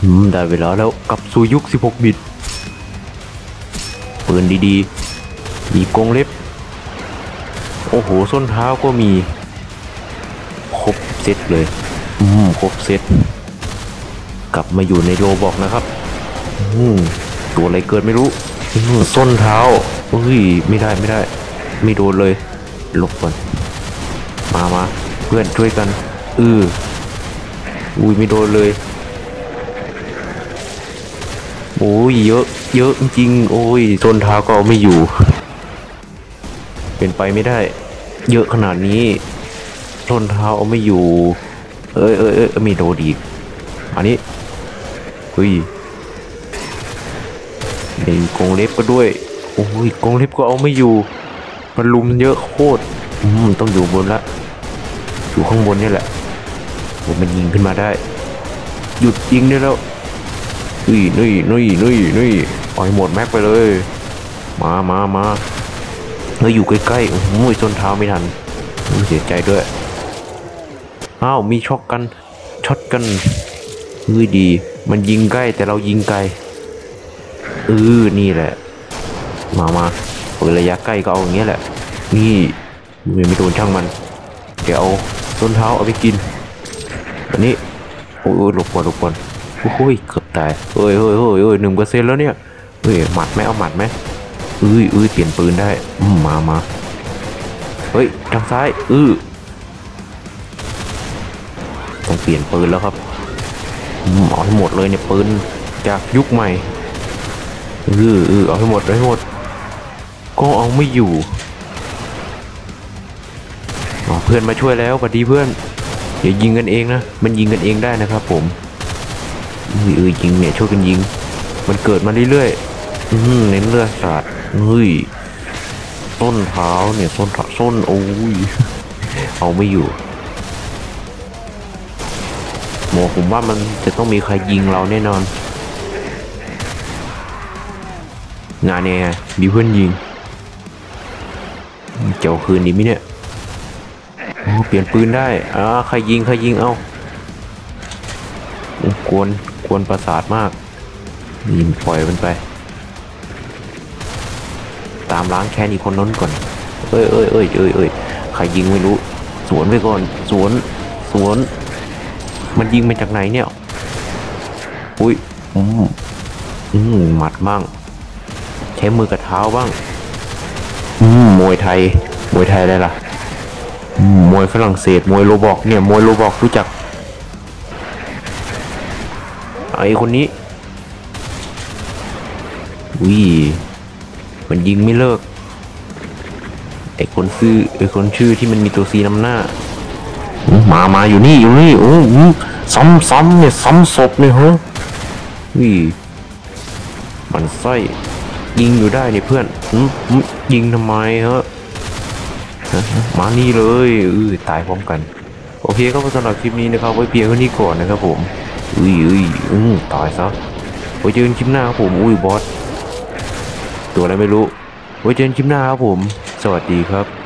ได้เวลาแล้วกลับสู่ยุค16 บิตปืนดีๆมีกรงเล็บโอ้โหส้นเท้าก็มีครบเซตเลยครบเซตกลับมาอยู่ในโรบอกนะครับตัวอะไรเกิดไม่รู้ส้นเท้าเฮ้ยไม่ได้ไม่โดนเลยหลบก่อนมาเพื่อนช่วยกันอุ้ยไม่โดนเลยโอ้ยเยอะจริงโอ้ยส้นเท้าก็เอาไม่อยู่เป็นไปไม่ได้เยอะขนาดนี้ส้นเท้าเอาไม่อยู่มีโดนอีกอันนี้เฮ้ยในกรงเล็บก็ด้วยโอ้ยกรงเล็บก็เอาไม่อยู่มันลุมเยอะโคตรต้องอยู่บนละอยู่ข้างบนนี่แหละผมมันยิงขึ้นมาได้หยุดยิงได้แล้วนี่ปล่อยหมดแม็กไปเลยมาเฮ้ยอยู่ใกล้ๆโอ้ยส้นเท้าไม่ทันเสียใจด้วยอ้าวมีช็อตกันเฮ้ยดีมันยิงใกล้แต่เรายิงไกลนี่แหละมาเปิดระยะใกล้ก็เอาอย่างเงี้ยแหละนี่ไม่โดนช่างมันเดี๋ยวเอาส้นเท้าเอาไปกินอันนี้โอ้ยหลบก่อนโอ้ยเกือบตายเฮ้ย1%แล้วเนี่ยเฮ้ยหมัดไหมเอาหมัดไหมเปลี่ยนปืนได้มาเฮ้ยทางซ้ายต้องเปลี่ยนปืนแล้วครับเอาให้หมดเลยเนี่ยปืนจากยุคใหม่เอาให้หมดก็เอาไม่อยู่เพื่อนมาช่วยแล้วสวัสดีเพื่อนอย่ายิงกันเองนะมันยิงกันเองได้นะครับผมยิงเนี่ยช่วยกันยิงมันเกิดมาเรื่อยๆเน้นเลือดสาดต้นเท้าเนี่ยส้นโอ้ยเอาไม่อยู่หมอผมว่ามันจะต้องมีใครยิงเราแน่นอนงานเนี่ยมีเพื่อนยิงเจ้าคืนดีไหมเนี่ยเปลี่ยนปืนได้ใครยิงเอากวนประสาทมากยิงปล่อยมันไปตามล้างแค้นอีกคนนั้นก่อนเอ้ยใครยิงไม่รู้สวนไปก่อนสวนมันยิงมาจากไหนเนี่ยอุ้ยหมัดบ้างใช้มือกับเท้าบ้างมวยไทยอะไรล่ะมวยฝรั่งเศสมวยโรบอกเนี่ยมวยโรบอกรู้จักไอ้คนนี้มันยิงไม่เลิกไอ้คนชื่อที่มันมีตัวซีนำหน้ามาอยู่นี่โอ้ซ้ำเนี่ยซ้ำศพเนี่ยฮะมันไส้ยิงอยู่ได้เนี่ยเพื่อนยิงทำไมฮะมานี่เลยตายพร้อมกันโอเคก็สำหรับคลิปนี้นะครับไว้เพียงเท่านี้ก่อนนะครับผมตายซะไว้เจอกันคลิปหน้าครับผมบอสตัวอะไรไม่รู้ไว้เจอกันคลิปหน้าครับผมสวัสดีครับ